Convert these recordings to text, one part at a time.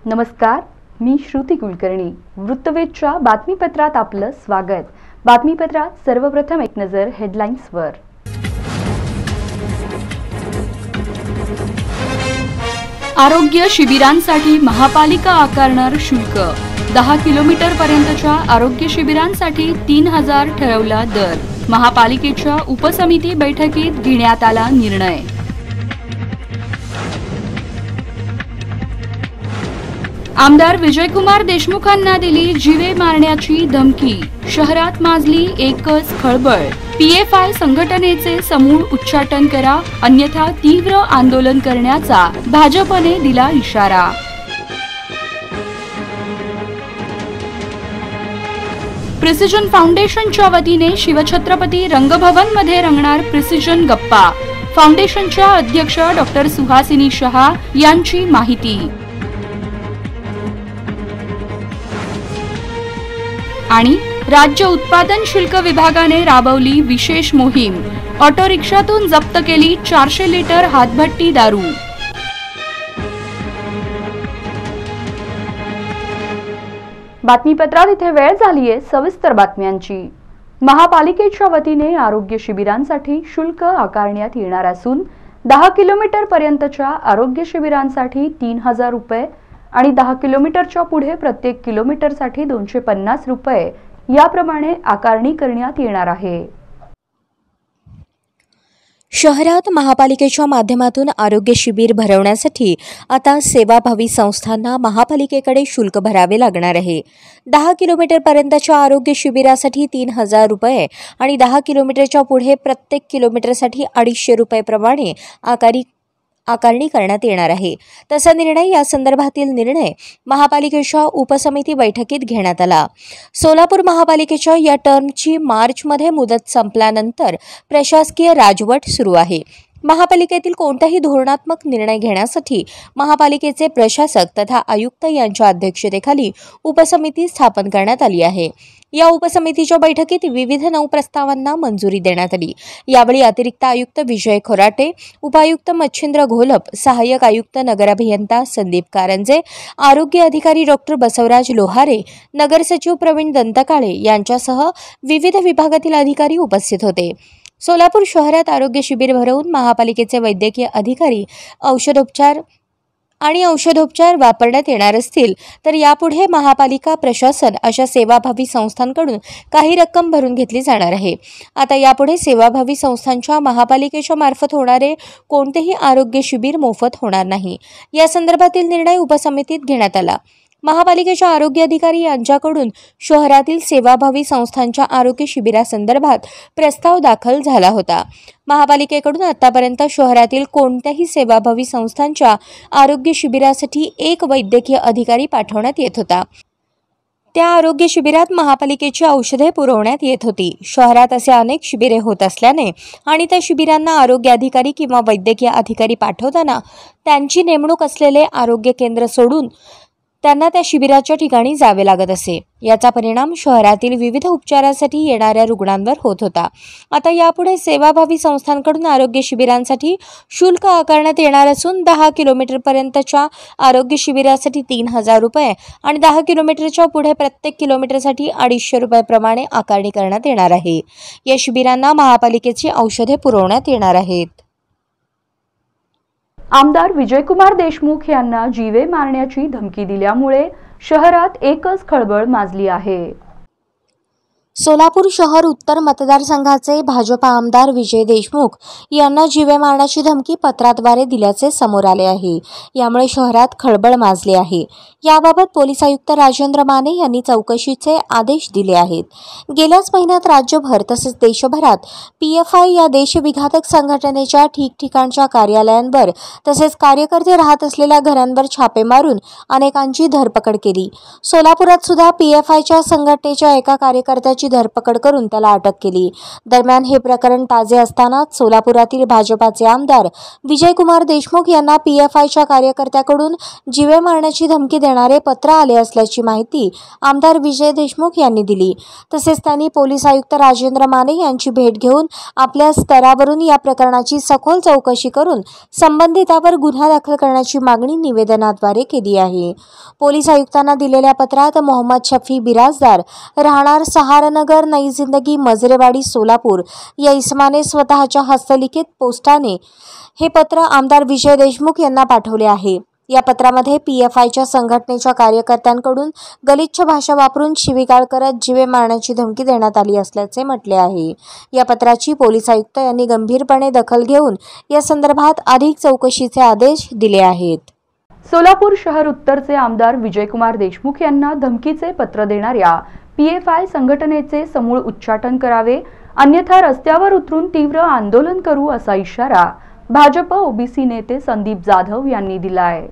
नमस्कार, मी श्रुती कुलकर्णी. वृत्तवेधच्या बातमीपत्रात आपलं स्वागत. बातमीपत्रात सर्वप्रथम एक नजर हेडलाईन्सवर. आरोग्य शिबिरांसाठी महापालिका आकारणार शुल्क. 10 किलोमीटर पर्यंतच्या आरोग्य शिबिरांसाठी 3000 ठरवला दर. महापालिकेच्या उपसमिती बैठकीत घेण्यात आला निर्णय. आमदार विजयकुमार देशमुखांना दिली जीवे मारण्याची धमकी. शहरात माजली एकच खळबळ. PFI संघटनेचे समूळ उच्चाटन करा, अन्यथा तीव्र आंदोलन करण्याचा भाजपने दिला इशारा. प्रिसिजन फाउंडेशनच्या वतीने शिवछत्रपती रंगभवन मध्ये रंगणार प्रिसिजन गप्पा. फाउंडेशनच्या अध्यक्ष डॉ. सुहासिनी शहा यांची माहिती. आणि राज्य उत्पादन शुल्क विभागाने राबवली विशेष मोहीम. ऑटो रिक्षातून जप्त केली 400 लिटर हातभट्टी दारू. बातमीपत्रात इथे वेळ झालीये सविस्तर बातम्यांची. महापालिकेच्या वतीने आरोग्य शिबिरांसाठी शुल्क आकारण्यात येणार असून 10 किलोमीटर पर्यंतच्या आरोग्य शिबिरांसाठी 3000 रुपये आणि 10 किलोमीटरच्या पुढे प्रत्येक किलोमीटरसाठी 250 रुपये याप्रमाणे आकारणी करण्यात येणार आहे. शहरात महापालिकेच्या माध्यमातून आरोग्य शिबिर भरवण्यासाठी आता सेवाभावी संस्थांना महापालिकेकडे शुल्क भरावे लागणार आहे. 10 किलोमीटर पर्यंतच्या आरोग्य शिबिरासाठी 3000 रुपये आणि 10 किलोमीटरच्या पुढे प्रत्येक किलोमीटरसाठी 250 रुपये प्रमाणे आकारणी करण्यात येणार आहे. तसा निर्णय या संदर्भातील निर्णय महापालिकेच्या उपसमिती बैठकीत घेण्यात आला. सोलापूर महापालिकेच्या या टर्मची मार्चमध्ये मुदत संपल्यानंतर प्रशासकीय राजवट सुरू आहे. महापालिकेतील कोणताही धोरणात्मक निर्णय घेण्यासाठी महापालिकेचे प्रशासक तथा आयुक्त यांच्या अध्यक्षतेखाली उपसमिती स्थापन करण्यात आली आहे. या उपसमितीच्या बैठकीत विविध 9 प्रस्तावांना मंजुरी देण्यात आली. यावेळी अतिरिक्त आयुक्त विजय खोराटे, उपायुक्त मच्छिंद्र घोलप, सहाय्यक आयुक्त नगर अभियंता संदीप कारंजे, आरोग्य अधिकारी डॉ. बसवराज लोहारे, नगर सचिव प्रवीण दंतकाळे यांच्यासह विविध विभागातील अधिकारी उपस्थित होते. सोलापूर शहरात आरोग्य शिबिर भरवून महापालिकेचे वैद्यकीय अधिकारी औषधोपचार वापरण्यात येणार असतील तर यापुढे महापालिका प्रशासन अशा सेवाभावी संस्थांकडून काही रक्कम भरून घेतली जाणार आहे. आता यापुढे सेवाभावी संस्थांच्या महापालिकेच्या मार्फत होणारे कोणतेही आरोग्य शिबिर मोफत होणार नाही. या संदर्भातील निर्णय उपसमितीत घेण्यात आला. महापालिकेच्या आरोग्य अधिकारी यांच्याकडून शहरातील सेवाभावी संस्थांच्या आरोग्य शिबिरासंदर्भात प्रस्ताव दाखल झाला होता. महापालिकेकडून आतापर्यंत शहरातील कोणत्याही सेवाभावी संस्थांच्या आरोग्य शिबिरासाठी एक वैद्यकीय अधिकारी पाठवण्यात येत होता. त्या आरोग्य शिबिरात महापालिकेची औषधे पुरवण्यात येत होती. शहरात असे अनेक शिबिरे होत असल्याने आणि त्या शिबिरांना आरोग्य अधिकारी किंवा वैद्यकीय अधिकारी पाठवताना त्यांची नेमणूक असलेले आरोग्य केंद्र सोडून त्यांना त्या शिबिराच्या ठिकाणी जावे लागत असे. याचा परिणाम शहरातील विविध उपचारासाठी येणाऱ्या रुग्णांवर होत होता. आता यापुढे सेवाभावी संस्थांकडून आरोग्य शिबिरांसाठी शुल्क आकारण्यात येणार असून 10 किलोमीटर पर्यंतच्या आरोग्य शिबिरासाठी 3000 रुपये आणि 10 किलोमीटरच्या पुढे प्रत्येक किलोमीटरसाठी 250 रुपये प्रमाणे आकारणी करण्यात येणार आहे. या शिबिरांना महापालिकेची औषधे पुरवण्यात येणार आहेत. आमदार विजयकुमार देशमुख यांना जीवे मारण्याची धमकी दिल्यामुळे शहरात एकच खळबळ माजली आहे. सोलापूर शहर उत्तर मतदारसंघाचे भाजपा आमदार विजय देशमुख यांना जीवे मारण्याची धमकी पत्राद्वारे दिल्याचे समोर आले आहे. यामुळे शहरात खळबळ माजली आहे. याबाबत पोलीस आयुक्त राजेंद्र माने यांनी चौकशीचे आदेश दिले आहेत. गेल्याच महिन्यात राज्यभर तसेच देशभरात PFI या देशविघातक संघटनेच्या ठिकठिकाणच्या कार्यालयांवर तसेच कार्यकर्ते राहत असलेल्या घरांवर छापे मारून अनेकांची धरपकड केली. सोलापुरात सुद्धा PFIच्या संघटनेच्या एका कार्यकर्त्याची त्याची धरपकड करून त्याला अटक केली। दरम्यान हे प्रकरण ताजे असतानाच सोलापुरातील भाजपाचे आमदार विजयकुमार देशमुख यांना PFIच्या कार्यकर्त्याकडून जीवे मारण्याची धमकी देणारे पत्र आले असल्याची माहिती आमदार विजय देशमुख यांनी दिली। तसेच त्यांनी पोलीस आयुक्त राजेंद्र माने यांची भेट घेऊन आपल्या स्तरावरून या प्रकरणाची सखोल चौकशी करून संबंधितावर गुन्हा दाखल करण्याची मागणी निवेदनाद्वारे केली आहे। पोलीस आयुक्तांना दिलेल्या पत्रात मोहम्मद शफी बिराजदार राहणार सहारानगर नई जिंदगी मजरेवाडी सोलापूर या इसमाने स्वतःच्या हस्तलिखित पोस्टाने हे पत्र आमदार विजय देशमुख यांना पाठवले आहे। या पत्रामध्ये PFIच्या संघटनेच्या कार्यकर्त्यांकडून गलिच्छ भाषा वापरून शिवीगाळ करत जीवे मारण्याची धमकी देण्यात आली असल्याचे म्हटले आहे। या पत्राची पोलीस आयुक्त यांनी गंभीरपणे दखल घेऊन या संदर्भात अधिक चौकशीचे आदेश दिले आहेत। सोलापूर शहर उत्तरचे आमदार विजयकुमार देशमुख यांना धमकीचे पत्र देणाऱ्या PFI संघटनेचे समूळ उच्चाटन करावे, अन्यथा रस्त्यावर उतरून तीव्र आंदोलन करू असा इशारा भाजप OBC नेते संदीप जाधव यांनी दिलाय।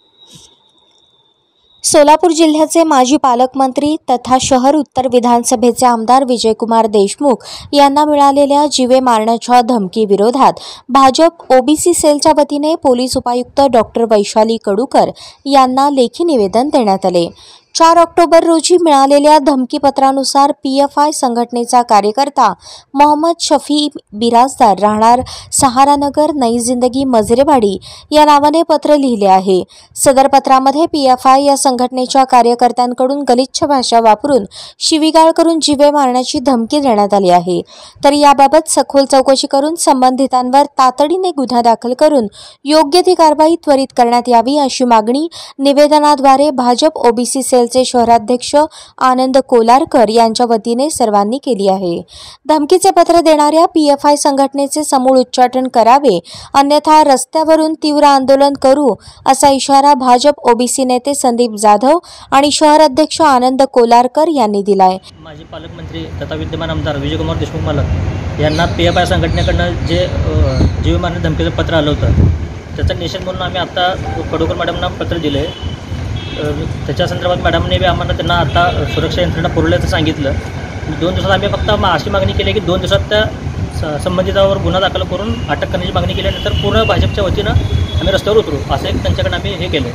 सोलापूर जिल्ह्याचे माजी पालकमंत्री तथा शहर उत्तर विधानसभेचे आमदार विजयकुमार देशमुख यांना मिळालेल्या जीवे मारण्याच्या धमकी विरोधात भाजप OBC सेलच्या वतीने पोलीस उपायुक्त डॉक्टर वैशाली कडूकर यांना लेखी निवेदन देण्यात आले। 4 ऑक्टोबर रोजी मिळालेल्या धमकीपत्रानुसार PFI संघटनेचा कार्यकर्ता मोहम्मद शफी बिराजदार राहणार सहारानगर नई जिंदगी मजरेवाडी या नावाने पत्र लिहिले आहे। सदर पत्रामध्ये PFI या संघटनेच्या कार्यकर्त्यांकडून गलिच्छ भाषा वापरून शिवीगाळ करून जीवे मारण्याची धमकी देण्यात आली आहे। तर याबाबत सखोल चौकशी करून संबंधितांवर तातडीने गुन्हा दाखल करून योग्य ती कारवाई त्वरित करण्यात यावी अशी मागणी निवेदनाद्वारे भाजप OBC सेलचे शहराध्यक्ष आनंद कोलारकर यांच्या वतीने सर्वांनी केली आहे। धमकीचे पत्र देणाऱ्या PFI संघटनेचे समूळ उच्चाटन करावे, अन्यथा रस्त्यावरून तीव्र आंदोलन करू असा इशारा भाजप OBC नेते संदीप जाधव आणि शहर अध्यक्ष आनंद कोलारकर यांनी दिलाय। माजी पालकमंत्री तथा विद्यमान आमदार विजयकुमार देशमुख मालक यांना PFI संघटनेकडून जे जीवे मारण्याचे धमकीचं पत्र आलं होतं त्याचा निषेध म्हणून आम्ही आता कडूकर मॅडमना पत्र दिले। त्याच्या संदर्भात मॅडमने बी आम्हाला त्यांना आता सुरक्षा यंत्रणा पुरवल्याचं सांगितलं। 2 दिवसात आम्ही फक्त अशी मागणी केली की 2 दिवसात त्या संबंधितावर गुन्हा दाखल करून अटक करण्याची मागणी केल्यानंतर पूर्ण भाजपच्या वतीनं आम्ही रस्त्यावर उतरू असं एक त्यांच्याकडे आम्ही हे केलं।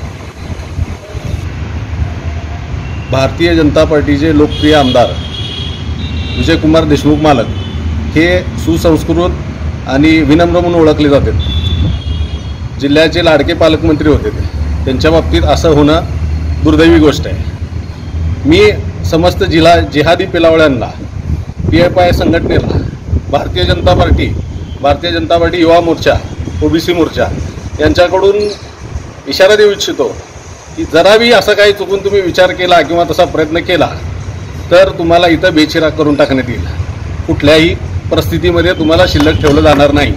भारतीय जनता पार्टीचे लोकप्रिय आमदार विजयकुमार देशमुख मालक हे सुसंस्कृत आणि विनम्र म्हणून ओळखले जातात। जिल्ह्याचे लाडके पालकमंत्री होते त्यांच्या बाबतीत असं होणं दुर्दैवी गोष्ट आहे। मी समस्त जिहादी पेलावळ्यांना PFI संघटनेला भारतीय जनता पार्टी युवा मोर्चा OBC मोर्चा यांच्याकडून इशारा देऊ इच्छितो की जराही असं काही चुकून तुम्ही विचार केला किंवा तसा प्रयत्न केला तर तुम्हाला इथं बेचिराग करून टाकण्यात येईल। कुठल्याही परिस्थितीमध्ये तुम्हाला शिल्लक ठेवलं जाणार नाही।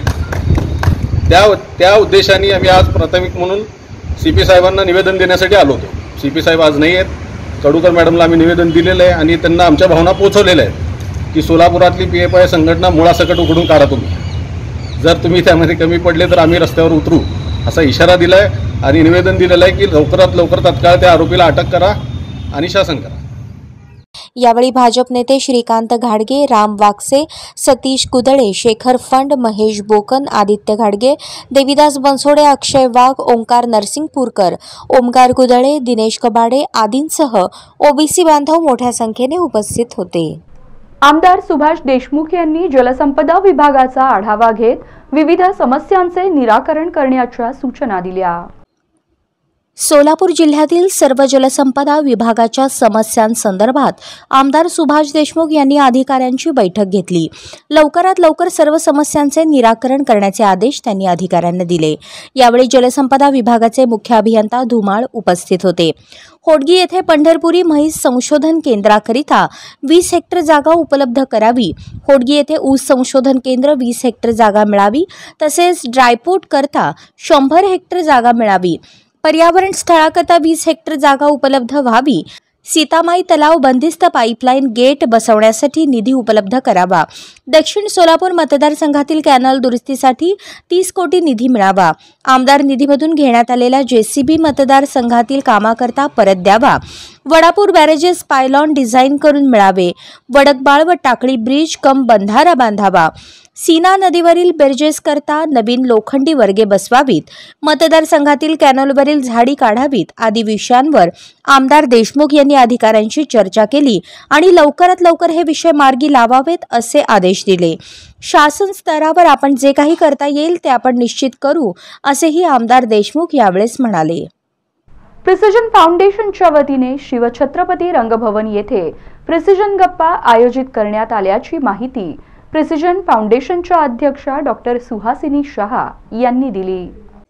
त्या उद्देशाने आम्ही आज प्राथमिक म्हणून CP साहेबांना निवेदन देण्यासाठी आलो होतो। CP साहेब आज नाही आहेत। कडूकर मॅडमला आम्ही निवेदन दिलेलं आहे आणि त्यांना आमच्या भावना पोहोचवलेल्या आहेत की सोलापुरातली PFI संघटना मुळासकट उघडून काढा तुम्ही। जर तुम्ही त्यामध्ये कमी पडले तर आम्ही रस्त्यावर उतरू असा इशारा दिला आहे आणि निवेदन दिलेलं आहे की लवकरात लवकर तात्काळ त्या आरोपीला अटक करा आणि शासन करा। यावेळी भाजप नेते श्रीकांत घाडगे, राम वाकसे, सतीश कुदळे, शेखर फंड, महेश बोकन, आदित्य घाडगे, देविदास बनसोडे, अक्षय वाघ, ओंकार नरसिंगपूरकर, ओमकार कुदळे, दिनेश कबाडे आदींसह OBC बांधव मोठ्या संख्येने उपस्थित होते। आमदार सुभाष देशमुख यांनी जलसंपदा विभागाचा आढावा घेत विविध समस्यांचे निराकरण करण्याच्या सूचना दिल्या। सोलापूर जिल्ह्यातील सर्व जलसंपदा विभागाच्या समस्यांसंदर्भात आमदार सुभाष देशमुख यांनी अधिकाऱ्यांची बैठक घेतली। लवकरात लवकर सर्व समस्यांचे निराकरण करण्याचे आदेश त्यांनी अधिकाऱ्यांना दिले। यावेळी जलसंपदा विभागाचे मुख्य अभियंता धुमाळ उपस्थित होते। होडगी येथे पंढरपुरी म्हैस संशोधन केंद्राकरिता 20 हेक्टर जागा उपलब्ध करावी, होडगी येथे ऊस संशोधन केंद्र 20 हेक्टर जागा मिळावी, तसेच ड्रायपोर्ट करता 100 हेक्टर जागा मिळावी, पर्यावरण स्थळाकरता 20 हेक्टर जागा उपलब्ध व्हावी, सीतामाई तलाव बंदिस्त पाईपलाईन गेट बसवण्यासाठी निधी उपलब्ध करावा, दक्षिण सोलापूर मतदारसंघातील कॅनल दुरुस्तीसाठी 30 कोटी निधी मिळावा, आमदार निधीमधून घेण्यात आलेला JCB मतदारसंघातील कामाकरता परत द्यावा, वडापूर बॅरेजेस पायलॉन डिझाईन करून मिळावे, वडकबाळ व टाकळी ब्रिज कम बंधारा बांधावा, सीना नदीवरील ब्रिजेस करता नवीन लोखंडी वर्गे बसवावीत, मतदारसंघातील कॅनलवरील झाडी काढावीत आदी विषयांवर आमदार देशमुख यांनी अधिकाऱ्यांशी चर्चा केली आणि लवकरात लवकर हे विषय मार्गी लावावेत असे आदेश दिले. शासन स्तरावर आपण जे काही करता येईल ते आपण निश्चित करू असेही आमदार देशमुख यावेळेस म्हणाले. प्रिसिजन फाउंडेशनच्या वतीने शिवछत्रपती रंगभवन येथे प्रिसिजन गप्पा आयोजित करण्यात आल्याची माहिती प्रिसिजन फाउंडेशनच्या अध्यक्षा डॉक्टर सुहासिनी शहा यांनी दिली.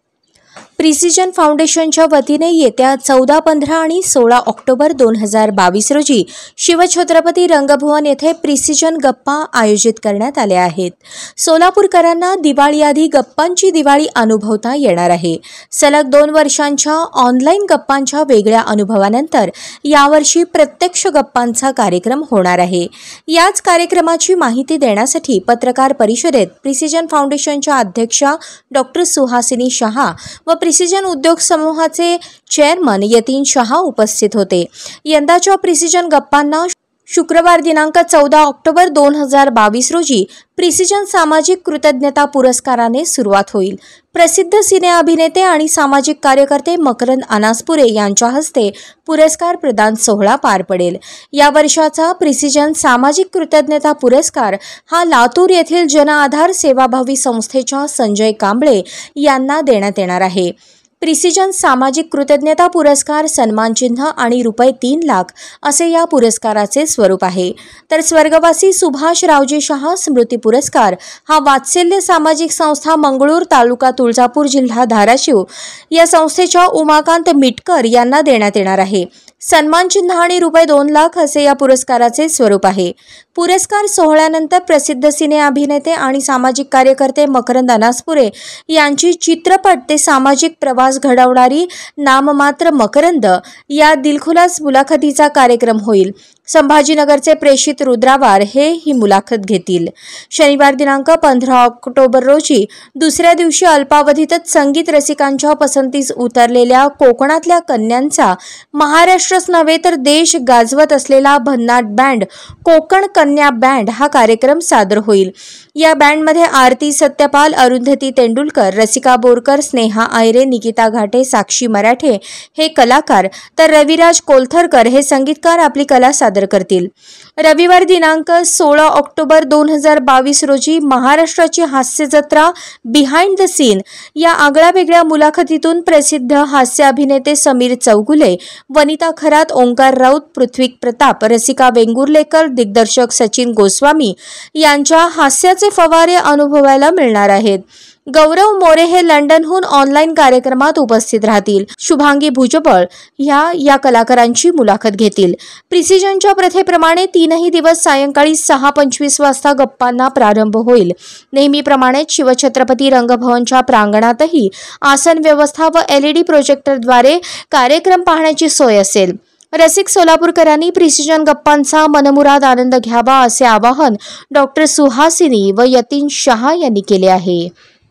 प्रिसिजन फाउंडेशनच्या वतीने येत्या 14, 15 आणि 16 ऑक्टोबर 2022 रोजी शिवछत्रपती रंगभवन येथे प्रिसिजन गप्पा आयोजित करण्यात आले आहेत. सोलापूरकरांना दिवाळीआधी गप्पांची दिवाळी अनुभवता येणार आहे. सलग 2 वर्षांच्या ऑनलाईन गप्पांच्या वेगळ्या अनुभवानंतर यावर्षी प्रत्यक्ष गप्पांचा कार्यक्रम होणार आहे. याच कार्यक्रमाची माहिती देण्यासाठी पत्रकार परिषदेत प्रिसिजन फाउंडेशनच्या अध्यक्षा डॉक्टर सुहासिनी शहा व प्रिसिजन उद्योग समूहाचे चेअरमन यतीन शहा उपस्थित होते. यंदाच्या प्रिसिजन गप्पांना शुक्रवार दिनांक 14 ऑक्टोबर 2022 रोजी प्रिसिजन सामाजिक कृतज्ञता पुरस्काराने सुरुवात होईल. प्रसिद्ध सिने अभिनेते आणि सामाजिक कार्यकर्ते मकरंद अनासपुरे यांच्या हस्ते पुरस्कार प्रदान सोहळा पार पडेल. या वर्षाचा प्रिसिजन सामाजिक कृतज्ञता पुरस्कार हा लातूर येथील जनआधार सेवाभावी संस्थेच्या संजय कांबळे यांना देण्यात येणार आहे. प्रिसिजन सामाजिक कृतज्ञता पुरस्कार सन्मानचिन्ह आणि ₹3 लाख असे या पुरस्काराचे स्वरूप आहे. तर स्वर्गवासी सुभाष रावजी शहा स्मृती पुरस्कार हा वात्सल्य सामाजिक संस्था मंगळूर तालुका तुळजापूर जिल्हा धाराशिव या संस्थेच्या उमाकांत मिटकर यांना देण्यात येणार आहे. सन्मानचिन्ह आणि ₹2 लाख असे या पुरस्काराचे स्वरूप आहे. पुरस्कार सोहळ्यानंतर प्रसिद्ध सिने अभिनेते आणि सामाजिक कार्यकर्ते मकरंद अनासपुरे यांची चित्रपट ते सामाजिक प्रवास घडवणारी नाममात्र मकरंद या दिलखुलास मुलाखतीचा कार्यक्रम होईल. संभाजीनगरचे प्रेषित रुद्रावार हे ही मुलाखत घेतील. शनिवार दिनांक 15 ऑक्टोबर रोजी दुसऱ्या दिवशी अल्पावधीतच संगीत रसिकांच्या पसंतीस उतरलेल्या कोकणातल्या कन्यांचा महाराष्ट्रच नव्हे तर देश गाजवत असलेला भन्नाट बँड कोकण कन्या बँड हा कार्यक्रम सादर होईल. या बँडमध्ये आरती सत्यपाल, अरुंधती तेंडुलकर, रसिका बोरकर, स्नेहा आयरे, निकिता घाटे, साक्षी मराठे हे कलाकार तर रविराज कोलथरकर हे संगीतकार आपली कला सादर करतील. रविवार दिनांक 16 ऑक्टोबर 2022 रोजी महाराष्ट्राची हास्य जत्रा बिहाइंड द सीन या आगळ्यावेगळ्या मुलाखतीतून प्रसिद्ध हास्य अभिनेते समीर चौगुले, वनिता खरात, ओंकार राऊत, पृथ्वी प्रताप, रसिका वेंगुर्लेकर, दिग्दर्शक सचिन गोस्वामी यांच्या हास्याचे फवारे अनुभवायला मिळणार आहेत. गौरव मोरे हे लंडनहून ऑनलाईन कार्यक्रमात उपस्थित राहतील. शुभांगी भुजबळ या कलाकारांची मुलाखत घेतील. प्रिसिजनच्या प्रथेप्रमाणे 3ही दिवस सायंकाळी 6:25 वाजता गप्पांना प्रारंभ होईल. नेहमीप्रमाणेच शिवछत्रपती रंगभवनच्या प्रांगणातही आसन व्यवस्था व LED प्रोजेक्टरद्वारे कार्यक्रम पाहण्याची सोय असेल. रसिक सोलापूरकरांनी प्रिसिजन गप्पांचा मनमुराद आनंद घ्यावा असे आवाहन डॉक्टर सुहासिनी व यतीन शहा यांनी केले आहे.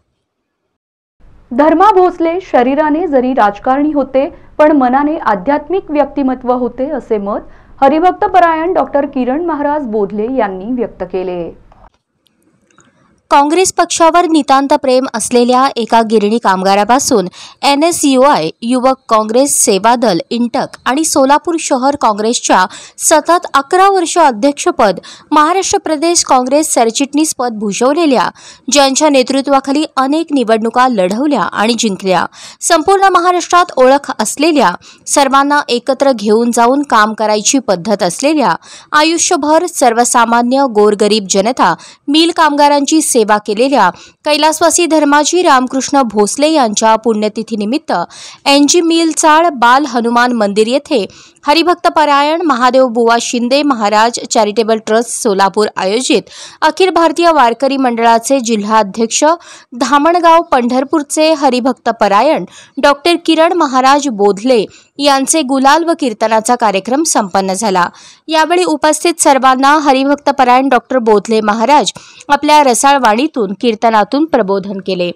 धर्मा भोसले शरीराने जरी राजकारणी होते पण मनाने आध्यात्मिक व्यक्तिमत्व होते असे मत हरिभक्तपरायण डॉक्टर किरण महाराज बोधले यांनी व्यक्त केले. काँग्रेस पक्षावर नितांत प्रेम असलेल्या एका गिरणी कामगारापासून NSUI, युवक काँग्रेस, सेवा दल, इंटक आणि सोलापूर शहर काँग्रेसच्या सतत 11 वर्ष अध्यक्षपद, महाराष्ट्र प्रदेश काँग्रेस सरचिटणीसपद भूषवलेल्या, ज्यांच्या नेतृत्वाखाली अनेक निवडणुका लढवल्या आणि जिंकल्या, संपूर्ण महाराष्ट्रात ओळख असलेल्या, सर्वांना एकत्र घेऊन जाऊन काम करायची पद्धत असलेल्या, आयुष्यभर सर्वसामान्य गोरगरीब जनता, मिल कामगारांची सेवा केलेल्या कैलासवासी धर्माजी रामकृष्ण भोसले यांच्या पुण्यतिथीनिमित्त NG मिल चाळ बाल हनुमान मंदिर येथे हरिभक्तपरायण महादेव बुवा शिंदे महाराज चॅरिटेबल ट्रस्ट सोलापूर आयोजित अखिल भारतीय वारकरी मंडळाचे जिल्हाध्यक्ष धामणगाव पंढरपूरचे हरिभक्तपरायण डॉक्टर किरण महाराज बोधले यांचे गुलाल व कीर्तनाचा कार्यक्रम संपन्न झाला. यावेळी उपस्थित सर्वांना हरिभक्तपरायण डॉक्टर बोधले महाराज आपल्या रसाळ वाणीतून कीर्तनातून प्रबोधन केले.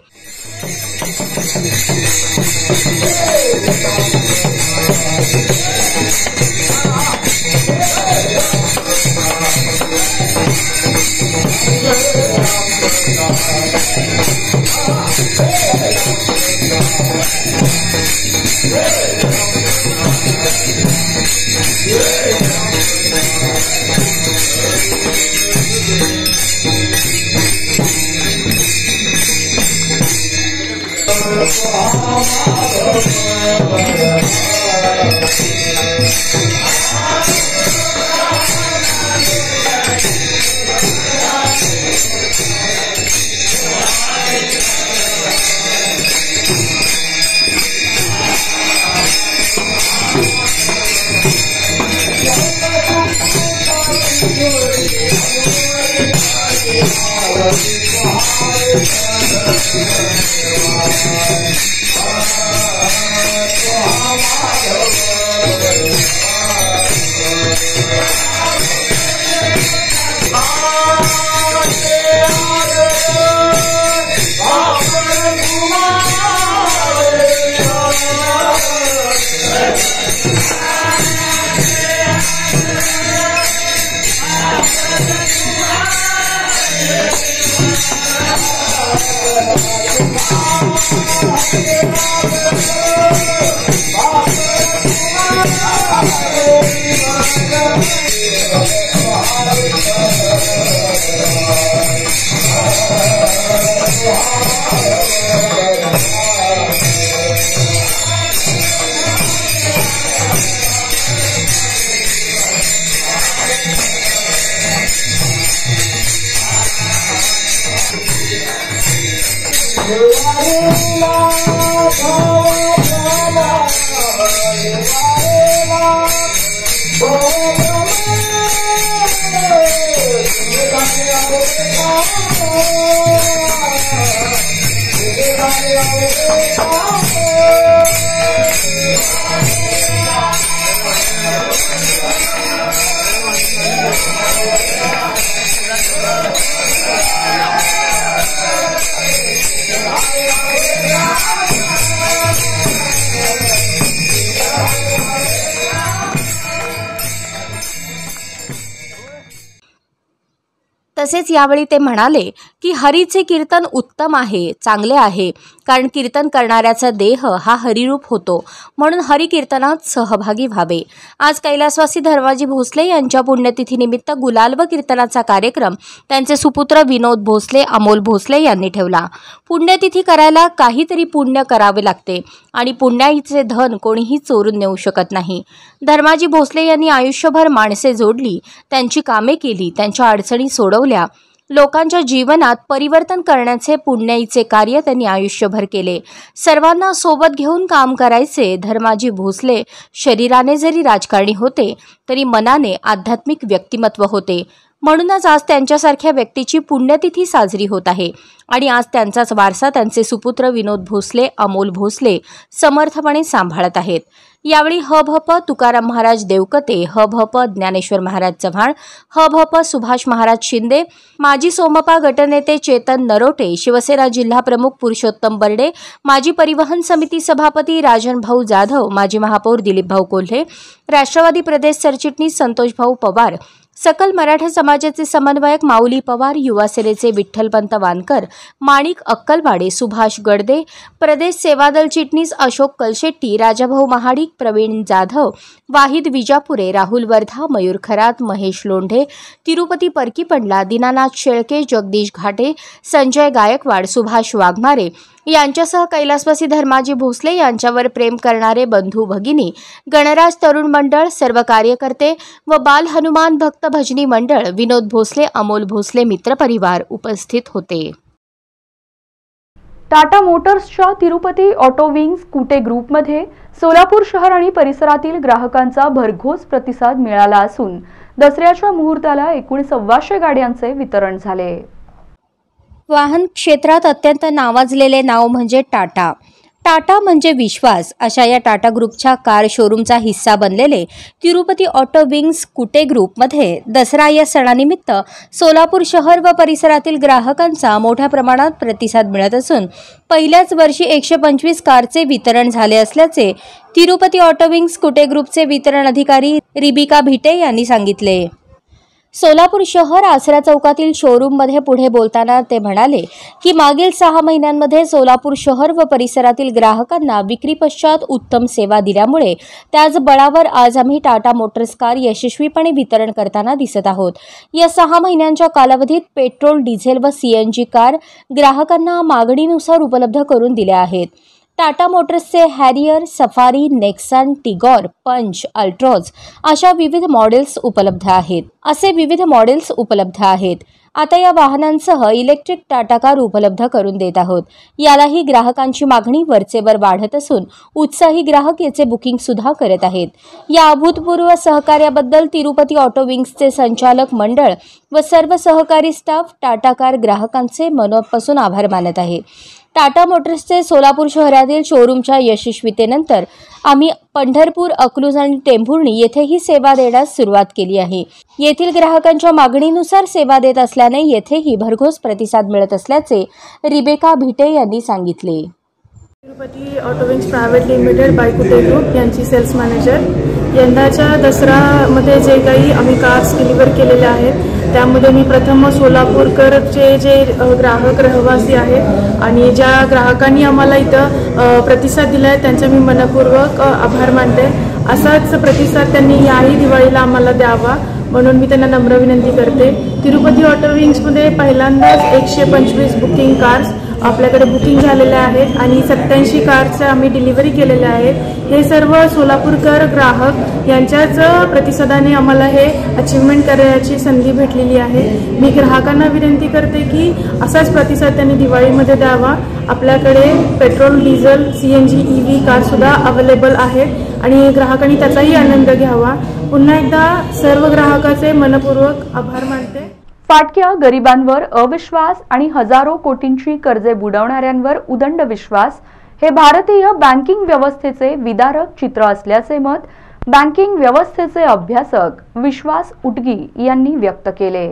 तसेच यावेळी ते म्हणाले की हरीचे कीर्तन उत्तम आहे, चांगले आहे, कारण कीर्तन करणाऱ्याचा देह हा हरिरूप होतो, म्हणून हरी कीर्तनात सहभागी व्हावे। आज कैलासवासी धर्माजी भोसले यांच्या पुण्यतिथीनिमित्त गुलाल व कीर्तनाचा कार्यक्रम त्यांचे सुपुत्र विनोद भोसले, अमोल भोसले यांनी ठेवला। पुण्यतिथी करायला काहीतरी पुण्य करावे लागते आणि पुण्याईचे धन कोणीही चोरून नेऊ शकत नाही। धर्माजी भोसले यांनी आयुष्यभर माणसे जोडली, त्यांची कामे केली, त्यांच्या अडचणी सोडवल्या, लोकांच्या जीवनात परिवर्तन करण्याचे पुण्याईचे कार्य त्यांनी आयुष्यभर केले। सर्वांना सोबत घेऊन काम करायचे धर्माजी भोसले शरीराने जरी राजकारणी होते तरी मनाने आध्यात्मिक व्यक्तिमत्व होते, म्हणूनच आज त्यांच्यासारख्या व्यक्तीची पुण्यतिथी साजरी होत आहे आणि आज त्यांचाच वारसा त्यांचे सुपुत्र विनोद भोसले, अमोल भोसले समर्थपणे सांभाळत आहेत। यावेळी हभप तुकाराम महाराज देवकते, हभप ज्ञानेश्वर महाराज चव्हाण, हभप सुभाष महाराज शिंदे, माजी सोमपा गटनेते चेतन नरोटे, शिवसेना जिल्हा प्रमुख पुरुषोत्तम बर्डे, माजी परिवहन समिती सभापती राजन भाऊ जाधव, माजी महापौर दिलीप भाऊ कोल्हे, राष्ट्रवादी प्रदेश सरचिटणीस संतोष भाऊ पवार, सकल मराठा समाजाचे समन्वयक माऊली पवार, युवा सेनेचे विठ्ठलपंत वानकर, माणिक अक्कलवाडे, सुभाष गडदे, प्रदेश सेवादल चिटणीस अशोक कलशेट्टी, राजाभाऊ महाडिक, प्रवीण जाधव, वाहिद विजापुरे, राहुल वर्धा, मयूर खरात, महेश लोंढे, तिरुपती परकीपंडला, दीनानाथ शेळके, जगदीश घाटे, संजय गायकवाड, सुभाष वाघमारे यांच्यासह कैलासवासी धर्माजी भोसले यांच्यावर प्रेम करणारे बंधू भगिनी, गणराज तरुण मंडळ, सर्व कार्यकर्ते व बाल हनुमान भक्त भजनी मंडळ, विनोद भोसले, अमोल भोसले मित्र परिवार उपस्थित होते। टाटा मोटर्सच्या तिरुपती ऑटो विंग्स कुटे ग्रुपमध्ये सोलापूर शहर आणि परिसरातील ग्राहकांचा भरघोस प्रतिसाद मिळाला असून दसऱ्याच्या मुहूर्ताला एकूण 1,200 गाड्यांचे वितरण झाले। वाहन क्षेत्रात अत्यंत नावाजलेले नाव म्हणजे टाटा। टाटा म्हणजे विश्वास अशा या टाटा ग्रुपच्या कार शोरूमचा हिस्सा बनलेले तिरुपती ऑटो विंग्स कुटे ग्रुपमध्ये दसरा या सणानिमित्त सोलापूर शहर व परिसरातील ग्राहकांचा मोठ्या प्रमाणात प्रतिसाद मिळत असून पहिल्याच वर्षी 125 कारचे वितरण झाले असल्याचे तिरुपती ऑटो विंग्स कुटे ग्रुपचे वितरण अधिकारी रिबिका भिटे यांनी सांगितले। सोलापूर शहर आसरा चौकातील शोरूममध्ये पुढे बोलताना ते म्हणाले की मागील 6 महिन्यांमध्ये सोलापूर शहर व परिसरातील ग्राहकांना विक्री पश्चात उत्तम सेवा दिल्यामुळे त्याच बळावर आज आम्ही टाटा मोटर्स कार यशस्वीपणे वितरण करताना दिसत आहोत। या 6 महिन्यांच्या कालावधीत पेट्रोल, डिझेल व सीएनजी कार ग्राहकांना मागणीनुसार उपलब्ध करून दिल्या आहेत। टाटा मोटर्सचे Harrier, Safari, Nexon, Tigor, Punch, Altroz अशा विविध मॉडेल्स उपलब्ध आहेत। आता या वाहनांसह इलेक्ट्रिक टाटा कार उपलब्ध करून देत आहोत। यालाही ग्राहकांची मागणी वरचेवर वाढत असून उत्साही ग्राहक याचे बुकिंग सुद्धा करत आहेत। या अभूतपूर्व सहकार्याबद्दल तिरुपती ऑटो विंग्सचे संचालक मंडळ व सर्व सहकारी स्टाफ टाटा कार ग्राहकांचे मनापासून आभार मानत आहे। टाटा मोटर्सचे सोलापूर शहरातील शोरूमच्या यशस्वीतेनंतर आम्ही पंढरपूर, अकलूज आणि टेंभुर्णी येथेही सेवा देण्यास सुरुवात केली आहे। येथील ग्राहकांच्या मागणीनुसार सेवा देत असल्याने येथेही भरघोस प्रतिसाद मिळत असल्याचे रिबेका भिटे यांनी सांगितले। Tirupati auto wings private limited Baikute group यांची सेल्स मॅनेजर। यंदाच्या दसरामध्ये जे काही आम्ही कार्स डिलिव्हर केलेले आहेत त्यामध्ये मी प्रथम सोलापूरकरचे जे ग्राहक रहिवासी आहेत आणि ज्या ग्राहकांनी आम्हाला इथं प्रतिसाद दिला आहे त्यांचे मी मनपूर्वक आभार मानते। असाच प्रतिसाद त्यांनी याही दिवाळीला आम्हाला द्यावा म्हणून मी त्यांना नम्र विनंती करते। तिरुपती ऑटो विंग्समध्ये पहिल्यांदाच 125 बुकिंग कार्स आपल्याकडे बुकिंग झालेल्या आहेत आणि 87 कारच्या आम्ही डिलिव्हरी केलेल्या आहेत। हे सर्व सोलापूरकर ग्राहक यांच्याच प्रतिसादाने आम्हाला हे अचीवमेंट करण्याची संधी भेटलेली आहे। मी ग्राहकांना विनंती करते की असाच प्रतिसाद त्यांनी दिवाळीमध्ये द्यावा। आपल्याकडे petrol, diesel, CNG, EV car सुद्धा अवेलेबल आहेत आणि ग्राहकांनी त्याचाही आनंद घ्यावा। पुन्हा एकदा सर्व ग्राहकाचे मनपूर्वक आभार मानते। फाटक्या गरिबांवर अविश्वास आणि हजारो कोटींची कर्जे बुडवणाऱ्यांवर उदंड विश्वास हे भारतीय बँकिंग व्यवस्थेचे विदारक चित्र असल्याचे मत बँकिंग व्यवस्थेचे अभ्यासक विश्वास उटगी यांनी व्यक्त केले।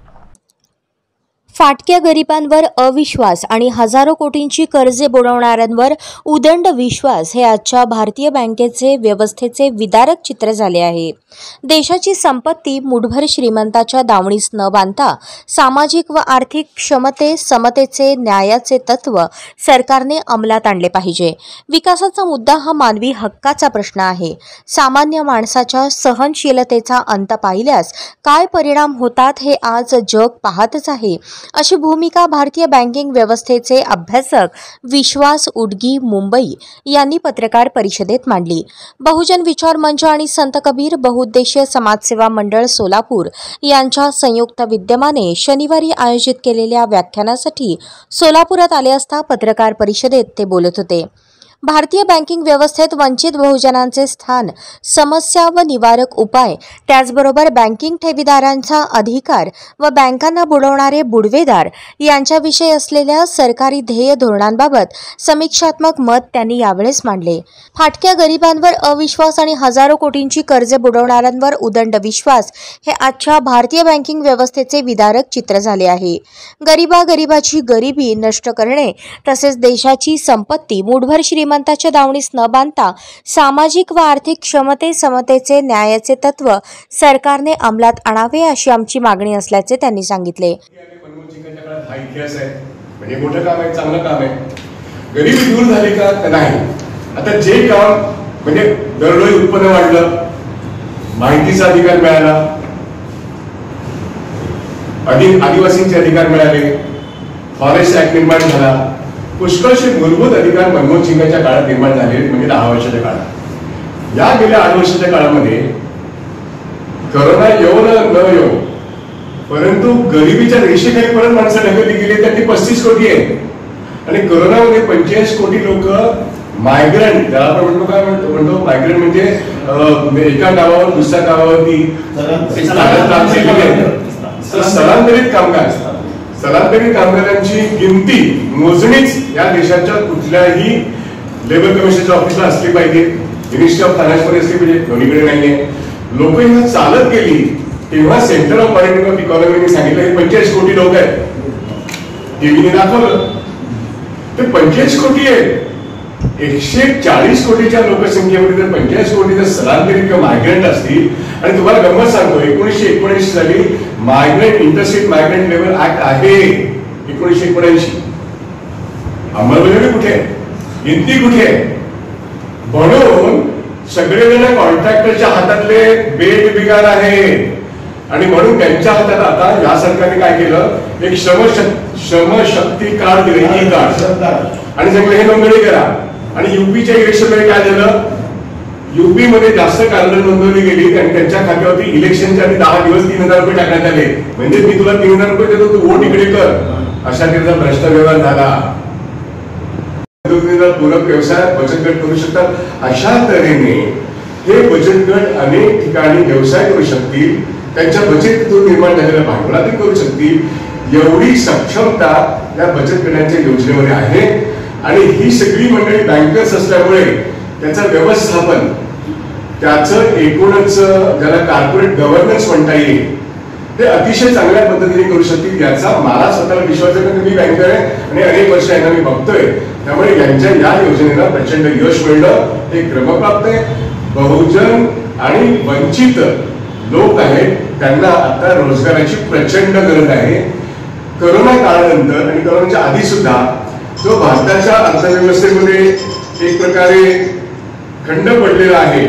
फाटक्या गरिबांवर अविश्वास आणि हजारो कोटींची कर्जे बुडवणाऱ्यांवर उदंड विश्वास हे आजच्या भारतीय बँकेचे व्यवस्थेचे विदारक चित्र झाले आहे। देशाची संपत्ती मुठभर श्रीमंताच्या दावणीस न बांधता सामाजिक व आर्थिक समतेचे न्यायाचे तत्व सरकारने अंमलात आणले पाहिजे। विकासाचा मुद्दा हा मानवी हक्काचा प्रश्न आहे। सामान्य माणसाच्या सहनशीलतेचा अंत पाहिल्यास काय परिणाम होतात हे आज जग पाहतच आहे, अशी भूमिका भारतीय बँकिंग व्यवस्थेचे अभ्यासक विश्वास उटगी मुंबई यांनी पत्रकार परिषदेत मांडली। बहुजन विचार मंच आणि संत कबीर बहुउद्देशीय समाजसेवा मंडळ सोलापूर यांच्या संयुक्त विद्यमाने शनिवारी आयोजित केलेल्या व्याख्यानासाठी सोलापुरात आले असता पत्रकार परिषदेत ते बोलत होते। भारतीय बँकिंग व्यवस्थेत वंचित बहुजनांचे स्थान, समस्या व निवारक उपाय, त्याचबरोबर बँकिंग ठेवीदारांचा अधिकार व बँकांना बुडवणारे बुडवेदार यांच्याविषयी असलेल्या सरकारी ध्येय धोरणांबाबत समीक्षात्मक मत त्यांनी यावेळेस मांडले। फाटक्या गरिबांवर अविश्वास आणि हजारो कोटींची कर्जे बुडवणाऱ्यांवर उदंड विश्वास हे आजच्या भारतीय बँकिंग व्यवस्थेचे विदारक चित्र झाले आहे। गरिबाची गरिबी नष्ट करणे तसेच देशाची संपत्ती मुठभर श्रीमंताच्या दावणीस न बांधता सामाजिक व आर्थिक समतेचे न्यायाचे तत्व सरकारने अंमलात आणावे अशी आमची मागणी असल्याचे त्यांनी सांगितले। हा इतिहास आहे, म्हणजे मोठं काम आहे, चांगलं काम आहे। गरिबी दूर झाली का नाही? आता जे काम म्हणजे दरडोई उत्पन्न वाढलं, माहितीचा अधिकार मिळाला, आदिवासींचे अधिकार मिळाले, फॉरेस्ट ऍक्ट निर्माण झाला, पुष्कळशे मूलभूत अधिकार मनमोहन सिंगांच्या काळात निर्माण झाले, म्हणजे 10 वर्षाच्या काळात। या गेल्या 8 वर्षाच्या काळामध्ये करोना येऊ न येऊ परंतु गरिबीच्या रेषेखाली परत माणसं ढकलली गेली, त्यातली 35 कोटी आहे आणि करोनामध्ये 45 कोटी लोक मायग्रंट, त्याला आपण म्हणतो काय म्हणतो मायग्रंट म्हणजे एका गावावर दुसऱ्या गावावरती स्थलांतरित कामगारांची गिनती मोजणीच या देशाच्या कुठल्याही लेबर कमिशनच्या ऑफिसला असली पाहिजे, मिनिस्ट्री ऑफ फायनान्स मध्ये असली पाहिजे, दोन्हीकडे नाहीये। लोक इथं चालत गेली तेव्हा सेंटर ऑफ मॉनिटरिंग ऑफ इकॉनॉमीने सांगितलं हे 45 कोटी लोक आहेत, टीव्हीने दाखवलं ते 45 कोटी आहेत। 140 कोटीच्या लोकसंख्येमध्ये जर 45 कोटी जर स्थलांतरित किंवा मायग्रंट असतील, आणि तुम्हाला गंमत सांगतो 1979 साली migrant interstate migrant labour act आहे 1979. अंमलबजावणी कुठे, गिनती कुठे? म्हणून सगळेजण कॉन्ट्रॅक्टरच्या हातातले बेबिगार आहे आणि म्हणून त्यांच्या हातात आता या सरकारने काय केलं, एक श्रमशक्ती कार्ड दिले, ई कार्ड, आणि सगळे हे नोंदणी करा. आणि युपीच्या इलेक्शन मध्ये काय झालं, युपी मध्ये जास्त कार्ड नोंदवली गेली आणि त्यांच्या खात्यावरती इलेक्शनच्या आधी 10 दिवस 3,000 रुपये टाकण्यात आले. म्हणजे मी तुला 3,000 रुपये देतो, तू वोट इकडे कर, अशा तऱ्हेचा भ्रष्ट व्यवहार झाला. पूरक व्यवसाय बचत गट करू शकतात. अशा तऱ्हेने हे बचत गट अनेक ठिकाणी व्यवसाय करू शकतील, त्यांच्या बचतीतून निर्माण झालेल्या भांडवलातून करू शकतील. एवढी सक्षमता या बचत गटांच्या योजनेमध्ये आहे. आणि ही सगळी मंडळी बँकर्स असल्यामुळे त्याचं व्यवस्थापन, त्याचं एकूणच ज्याला कॉर्पोरेट गव्हर्नन्स म्हणता येईल, ते अतिशय चांगल्या पद्धतीने करू शकतील. याचा मला स्वतःला विश्वास आहे, मी बँकर आहे आणि अनेक वर्ष यांना मी बघतोय. त्यामुळे यांच्या या योजनेला प्रचंड यश मिळणं हे क्रमप्राप्त आहे. बहुजन आणि वंचित लोक आहेत, त्यांना आता रोजगाराची प्रचंड गरज आहे. करोना काळानंतर आणि करोनाच्या आधी सुद्धा जो भारताच्या अर्थव्यवस्थेमध्ये एक प्रकारे खंड पडलेला आहे,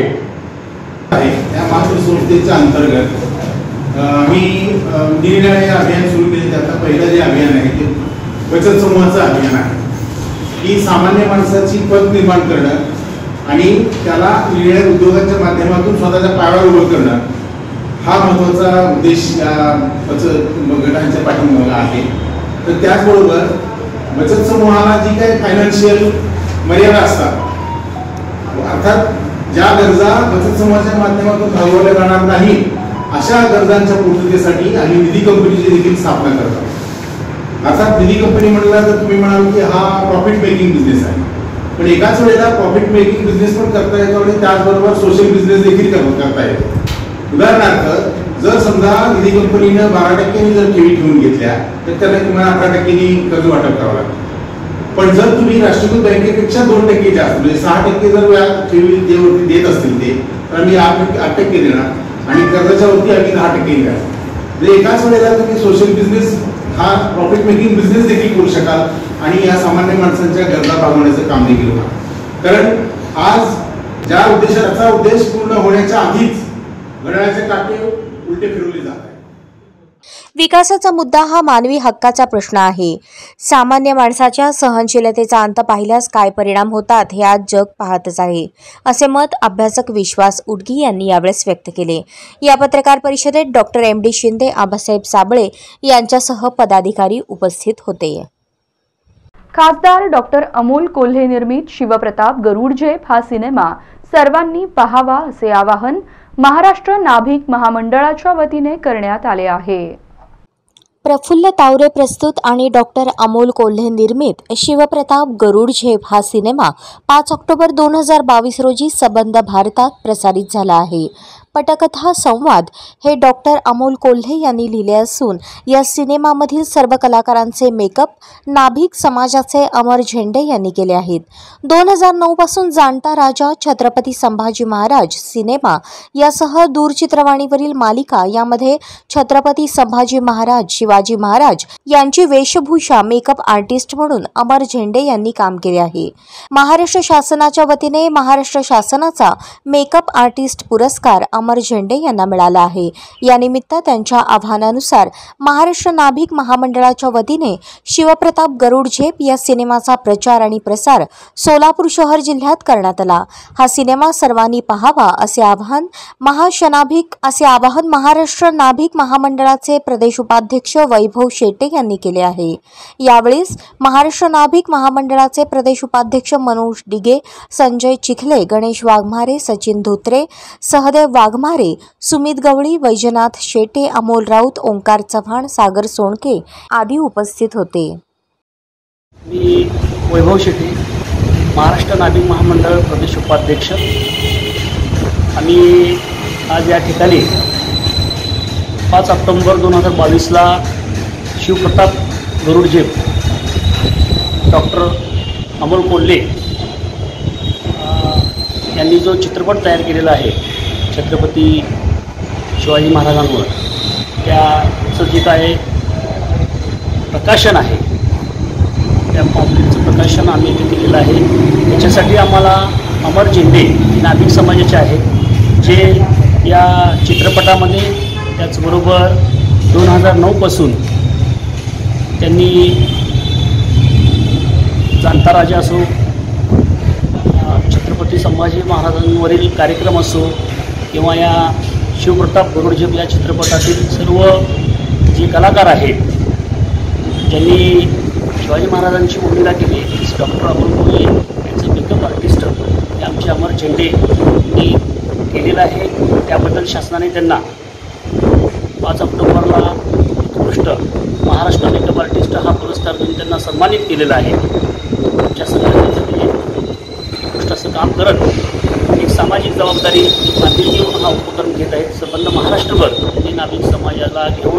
त्या मातृसंस्थेच्या अंतर्गत आम्ही निरनिराळे अभियान सुरू केले. त्यातलं पहिलं जे अभियान आहे ते बचत समूहाचं अभियान आहे, की सामान्य माणसाची पत निर्माण करणं आणि त्याला निरनिराळ्या उद्योगांच्या माध्यमातून स्वतःच्या पायावर उभं करणं, हा महत्त्वाचा उद्देश या बचत गटांच्या पाठीमागे आहे. तर त्याचबरोबर बचत समूहाला जी काही फायनान्शियल मर्यादा असतात, अर्थात ज्या गरजा बचत समूहाच्या माध्यमातून भागवल्या जाणार नाही, अशा गरजांच्या पूर्ततेसाठी आम्ही निधी कंपनीची देखील स्थापना करतो. अर्थात निधी कंपनी म्हटलं तर तुम्ही म्हणाल की हा प्रॉफिट मेकिंग बिझनेस आहे, पण एकाच वेळेला प्रॉफिट मेकिंग बिझनेस पण करता येतो आणि त्याचबरोबर सोशल बिझनेस देखील करता येतो. उदाहरणार्थ, जर समजा निधी कंपनीनं 12% जर ठेवी ठेवून घेतल्या तर त्याला तुम्हाला 18% कर्ज वाटप करावं लागतं. पण जर तुम्ही राष्ट्रीयकृत बँकेपेक्षा 2% जास्त म्हणजे 6% जर व्याज ठेवी देत असतील ते, तर आम्ही 8% देणार आणि कर्जाच्या वरती आम्ही 10% द्या. म्हणजे एकाच वेळेला तुम्ही सोशल बिझनेस हा प्रॉफिट मेकिंग बिझनेस देखील करू शकाल आणि या सामान्य माणसांच्या गरजा भागवण्याचं काम देखील होणार. कारण आज ज्या उद्देशाचा उद्देश पूर्ण होण्याच्या आधीच घड्याळाचे काटे उलटे फिरवले जात आहेत. विकासाचा मुद्दा हा मानवी हक्काचा प्रश्न आहे. सामान्य माणसाच्या सहनशीलतेचा अंत पाहिल्यास काय परिणाम होतात हे आज जग पाहतच आहे, असे मत अभ्यासक विश्वास उडगी यांनी यावेळेस व्यक्त केले. या पत्रकार परिषदेत डॉक्टर MD शिंदे, आबासाहेब साबळे यांच्यासह पदाधिकारी उपस्थित होते. खासदार डॉक्टर अमोल कोल्हे निर्मित शिवप्रताप गरुड झेप हा सिनेमा सर्वांनी पाहावा असे आवाहन महाराष्ट्र नाभिक महामंडळाच्या वतीने करण्यात आले आहे. प्रफुल्ल तावरे प्रस्तुत आणि डॉक्टर अमोल कोल्हे निर्मित शिवप्रताप गरुड झेप हा सिनेमा 5 ऑक्टोबर 2022 रोजी सबंध भारतात प्रसारित झाला आहे. पटकथा संवाद हे डॉक्टर अमोल कोल्हे यांनी लिहिले असून या सिनेमामधील सर्व कलाकारांचे मेकअप नाभिक समाजाचे अमर झेंडे यांनी केले आहेत. 2009 पासून जाणता राजा, छत्रपती संभाजी महाराज सिनेमा यासह दूरचित्रवाणीवरील मालिका यामध्ये छत्रपती संभाजी महाराज, शिवाजी महाराज यांची वेशभूषा मेकअप आर्टिस्ट म्हणून अमर झेंडे यांनी काम केले आहे. महाराष्ट्र शासनाच्या वतीने महाराष्ट्र शासनाचा मेकअप आर्टिस्ट पुरस्कार अमर झेंडे यांना मिळाला आहे. या निमित्त त्यांच्या आव्हानानुसार महाराष्ट्र नाभिक महामंडळाच्या वतीने शिवप्रताप गरुड झेप या सिनेमाचा प्रचार आणि प्रसार सोलापूर शहर जिल्ह्यात करण्यात आला. हा सिनेमा सर्वांनी पाहावा असे आवाहन महाराष्ट्र नाभिक महामंडळाचे प्रदेश उपाध्यक्ष वैभव शेटे यांनी केले आहे. यावेळेस महाराष्ट्र नाभिक महामंडळाचे प्रदेश उपाध्यक्ष मनोज डिगे, संजय चिखले, गणेश वाघमारे, सचिन धोत्रे, सहदेव वाघमारे, सुमित गवळी, वैजनाथ शेटे, अमोल राऊत, ओंकार चव्हाण, सागर सोनके आदी उपस्थित होते. मी वैभव शेटे, महाराष्ट्र नाभिक महामंडळ प्रदेश उपाध्यक्ष. आम्ही आज या ठिकाणी 5 ऑक्टोबर 2022ला शिवप्रताप गरुड झेप डॉक्टर अमोल कोल्हे यांनी जो चित्रपट तयार केलेला आहे छत्रपती शिवाजी महाराजांवर, त्या पॉम्पलेटचं जे काय प्रकाशन आहे त्या पॉम्पलेटचं प्रकाशन आम्ही इथे केलेलं आहे. त्याच्यासाठी आम्हाला अमर झेंडे नाभिक समाजाचे आहेत जे या चित्रपटामध्ये त्याचबरोबर 2009 पासून त्यांनी जाणता राजा असो, छत्रपती संभाजी महाराजांवरील कार्यक्रम असो किंवा या शिवप्रताप गरुडझेप या चित्रपटातील सर्व जे कलाकार आहेत ज्यांनी शिवाजी महाराजांची भूमिका केली, डॉक्टर अमोल कोल्हे यांचे मेकअप आर्टिस्ट हे आमचे अमर झेंडे यांनी केलेलं आहे. त्याबद्दल शासनाने त्यांना 5 ऑक्टोबरला उत्कृष्ट महाराष्ट्र मेकअप आर्टिस्ट हा पुरस्कार देऊन त्यांना सन्मानित केलेला आहे. आमच्या सगळ्यांसाठी उत्कृष्ट असं काम करत एक सामाजिक जबाबदारी गांधीजी हा उपक्रम घेत आहेत. संबंध महाराष्ट्रभर म्हणजे नाभिक समाजाला घेऊन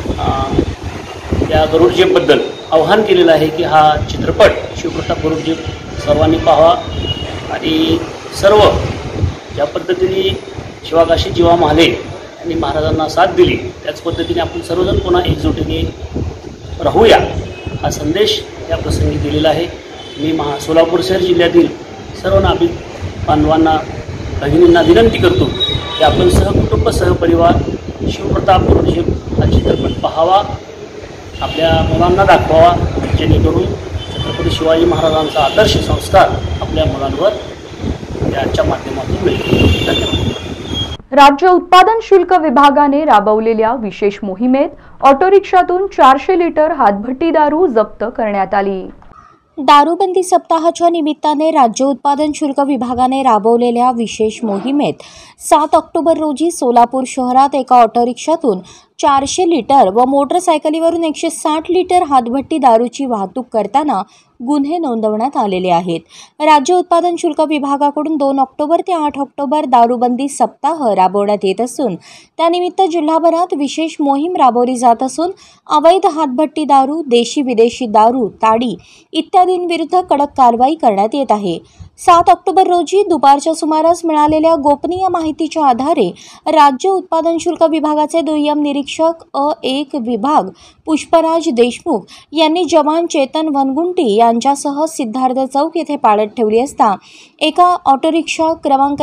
या गरुडझेपबद्दल आव्हान केलेलं आहे की हा चित्रपट शिवप्रताप गरुडझेप सर्वांनी पाहावा आणि सर्व ज्या पद्धतीने शिवाकाशी जीवा महाले यांनी महाराजांना साथ दिली त्याच पद्धतीने आपण सर्वजण पुन्हा एकजुटीने राहूया हा संदेश या प्रसंगी दिलेला आहे. मी सोलापूर शहर जिल्ह्यातील सर्व नाभिक बांधवांना भगिनींना विनंती करतो की आपण सहकुटुंब सहपरिवार शिवप्रताप गरुडझेप हा चित्रपट पाहावा, आपल्या मुलांना दाखवावा, जेणेकरून छत्रपती शिवाजी महाराजांचा आदर्श संस्कार आपल्या मुलांवर याच्या माध्यमातून मिळतील. धन्यवाद. राज्य उत्पादन शुल्क विभागाने राबवलेल्या विशेष मोहिमेत ऑटो रिक्षातून 400 लिटर हातभट्टी दारू जप्त करण्यात आली. दारूबंदी सप्ताहाच्या निमित्ताने राज्य उत्पादन शुल्क विभागाने राबवलेल्या विशेष मोहिमेत 7 ऑक्टोबर रोजी सोलापूर शहरात एका ऑटो रिक्षातून 400 लिटर व मोटरसायकलीवरून 160 लिटर हातभट्टी दारूची वाहतूक करताना गुन्हे नोंदवण्यात आलेले आहेत. राज्य उत्पादन शुल्क विभागाकडून 2 ऑक्टोबर ते 8 ऑक्टोबर दारूबंदी सप्ताह राबवण्यात येत असून त्यानिमित्त जिल्हाभरात विशेष मोहीम राबवली जात असून अवैध हातभट्टी दारू, देशी विदेशी दारू, ताडी इत्यादींविरुद्ध कडक कारवाई करण्यात येत आहे. 7 ऑक्टोबर रोजी दुपारच्या सुमारास मिळालेल्या गोपनीय माहितीच्या आधारे राज्य उत्पादन शुल्क विभागाचे दुय्यम निरीक्षक अ1 विभाग पुष्पराज देशमुख यांनी जवान चेतन वनगुंटी यांच्यासह सिद्धार्थ चौक येथे पाळत ठेवली असता एका ऑटो रिक्षा क्रमांक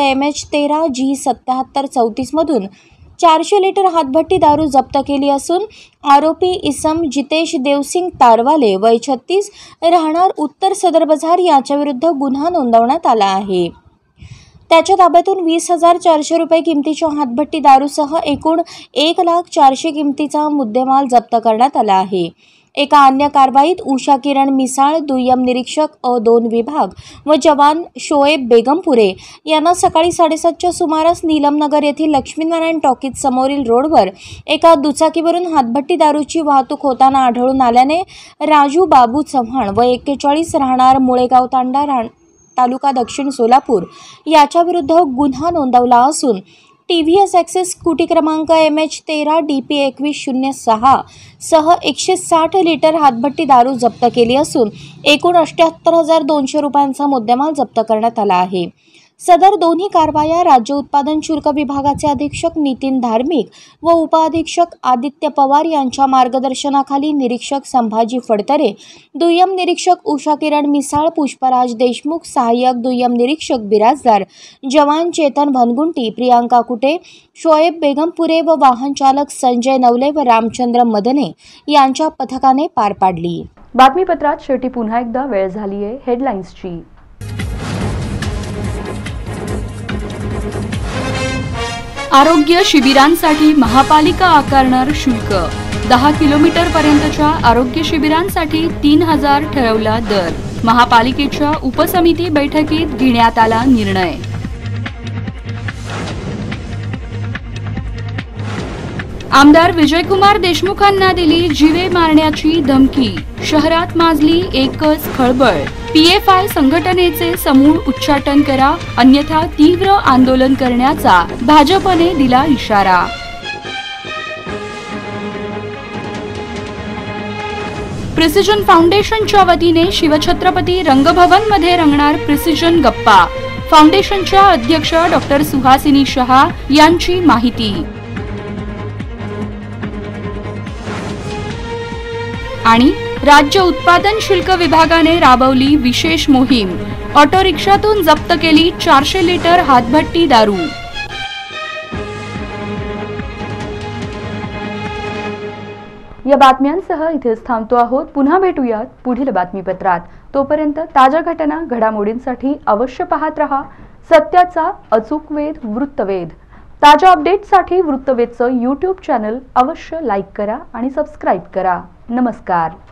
MH13G7734 मधून 400 लिटर हातभट्टी दारू जप्त केली असून आरोपी इसम जितेश देवसिंग तारवाले वय 36 राहणार उत्तर सदर बाजार याच्याविरुद्ध गुन्हा नोंदवण्यात आला आहे. त्याच्या ताब्यातून 20,400 रुपये किमतीच्या हातभट्टी दारूसह एकूण 1,04,000 किमतीचा मुद्देमाल जप्त करण्यात आला आहे. एका अन्य कारवाईत उषा किरण मिसाळ दुय्यम निरीक्षक अ2 विभाग व जवान शोएब बेगमपुरे यांना सकाळी 7:30च्या सुमारास नीलमनगर येथील लक्ष्मीनारायण टॉकीज समोरील रोडवर एका दुचाकीवरून हातभट्टी दारूची वाहतूक होताना आढळून आल्याने राजू बाबू चव्हाण व 41 राहणार मुळेगाव तांडा तालुका दक्षिण सोलापूर याच्याविरुद्ध गुन्हा नोंदवला असून TVS ॲक्सेस स्कूटी क्रमांक MH13DP2106 सह 160 लिटर हातभट्टी दारू जप्त केली असून एकूण 78,200 रुपयांचा मुद्देमाल जप्त करण्यात आला आहे. सदर दोन्ही कारवाया राज्य उत्पादन शुल्क विभागाचे अधीक्षक नितीन धार्मिक व उपअधीक्षक आदित्य पवार यांच्या मार्गदर्शनाखाली निरीक्षक संभाजी फडतरे, दुय्यम निरीक्षक उषा किरण मिसाळ, पुष्पराज देशमुख, सहाय्यक दुय्यम निरीक्षक बिराजदार, जवान चेतन भनगुंटी, प्रियांका कुटे, शोएब बेगमपुरे व वाहन चालक संजय नवले व रामचंद्र मदने यांच्या पथकाने पार पाडली. बातमीपत्रात शेवटी पुन्हा एकदा वेळ झाली आहे हेडलाईन्सची. आरोग्य शिबिरांसाठी महापालिका आकारणार शुल्क. 10 किलोमीटर पर्यंतच्या आरोग्य शिबिरांसाठी 3,000 ठरवला दर. महापालिकेच्या उपसमिती बैठकीत घेण्यात आला निर्णय. आमदार विजयकुमार देशमुखांना दिली जीवे मारण्याची धमकी. शहरात माजली एकच खळबळ. PFI संघटनेचे समूळ उच्चाटन करा, अन्यथा तीव्र आंदोलन करण्याचा भाजपने दिला इशारा. प्रिसिजन फाउंडेशनच्या वतीने शिवछत्रपती रंगभवन मध्ये रंगणार प्रिसिजन गप्पा. फाउंडेशनच्या अध्यक्ष डॉक्टर सुहासिनी शहा यांची माहिती. आणि राज्य उत्पादन शुल्क विभागाने राबवली विशेष मोहीम। ऑटो रिक्षातून जप्त केली 400 लिटर हातभट्टी दारू। या बातम्यांसह इथेच थांबतो आहोत। पुन्हा भेटूयात पुढील बातमीपत्रात। तोपर्यंत ताज्या घटना घडामोडींसाठी अवश्य पाहत रहा सत्याचा अचूक वेध वृत्तवेध। ताज्या अपडेट्ससाठी वृत्तवेधचं YouTube चॅनल अवश्य लाईक करा आणि सबस्क्राईब करा। नमस्कार।